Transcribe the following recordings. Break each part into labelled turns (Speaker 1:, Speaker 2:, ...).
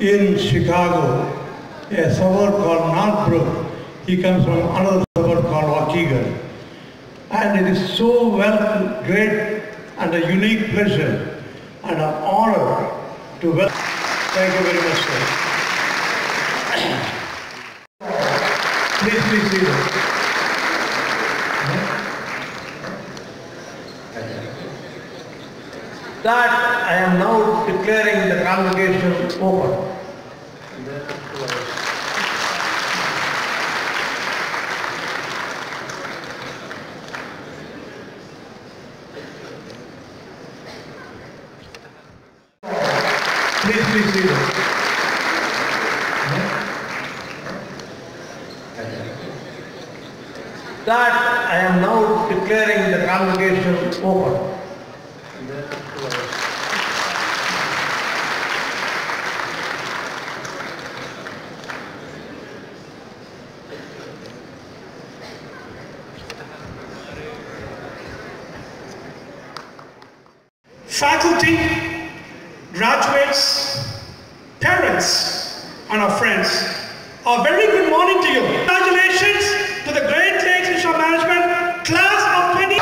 Speaker 1: in Chicago, a suburb called Northbrook. He comes from another suburb called Waukegan. And it is so great and a unique pleasure and an honor to welcome. Thank you very much, sir. Please see this. That I am now declaring the convocation open. Please see this. That I am now declaring the convocation open.
Speaker 2: Faculty, graduates, parents, and our friends, a very good morning to you. Congratulations to the great Lakes Institute of Management class of 20.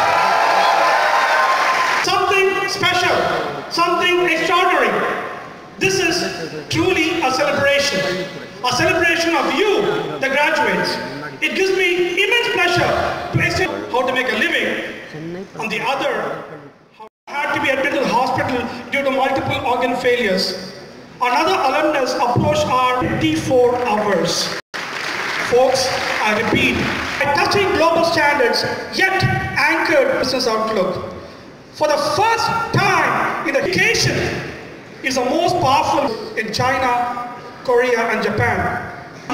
Speaker 2: Something special, something extraordinary. This is truly a celebration of you, the graduates. It gives me immense pleasure to explain how to make a living. On the other, had to be admitted to the hospital due to multiple organ failures. Another alumnus approached our 24 hours. Folks, I repeat, by touching global standards, yet anchored business outlook. For the first time in education, is the most powerful in China, Korea, and Japan.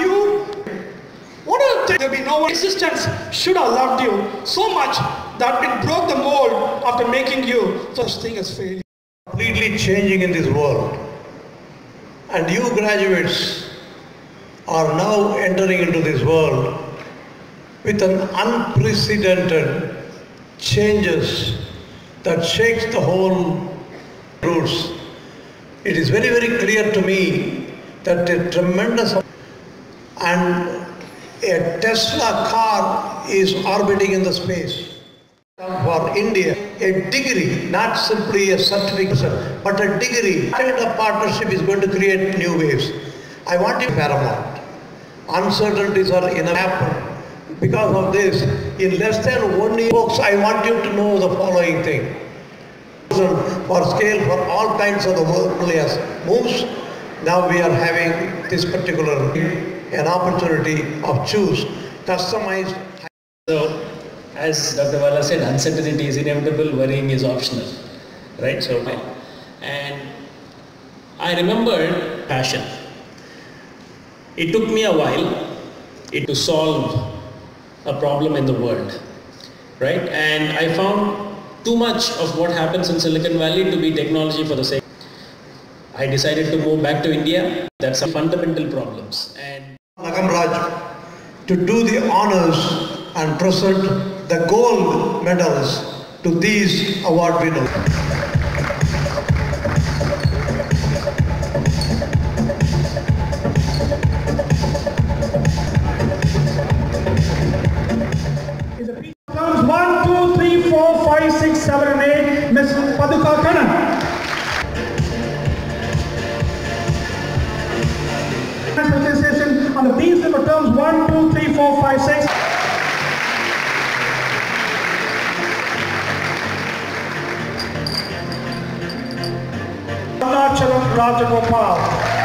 Speaker 2: What do you think? There will be no one existence should have loved you so much that it broke the mold after making you such thing as failure.
Speaker 1: Completely changing in this world. And you graduates are now entering into this world with an unprecedented changes that shakes the whole roots. It is very, very clear to me that a tremendous and a Tesla car is orbiting in the space. For India, a degree, not simply a certificate, but a degree. Kind of partnership is going to create new waves. I want you paramount. Uncertainties are in a happen. Because of this, in less than 1 year, folks, I want you to know the following thing. For scale, for all kinds of the workplace moves, now we are having this particular an opportunity of choose customized.
Speaker 3: So, as Dr. Bala said, uncertainty is inevitable, worrying is optional, right? So, and I remembered passion. It took me a while to solve a problem in the world, right? And I found too much of what happens in Silicon Valley to be technology for the sake. I decided to move back to India. That's some fundamental problems. And
Speaker 1: to do the honors and present the gold medals to these award winners.
Speaker 2: Terms 1, 2, 3, 4, 5, 6, 7, and 8, Ms. Paduka Kannan. Participation on the Dean's List for terms 1, 2, 3, 4, 5, 6. Rajagopal.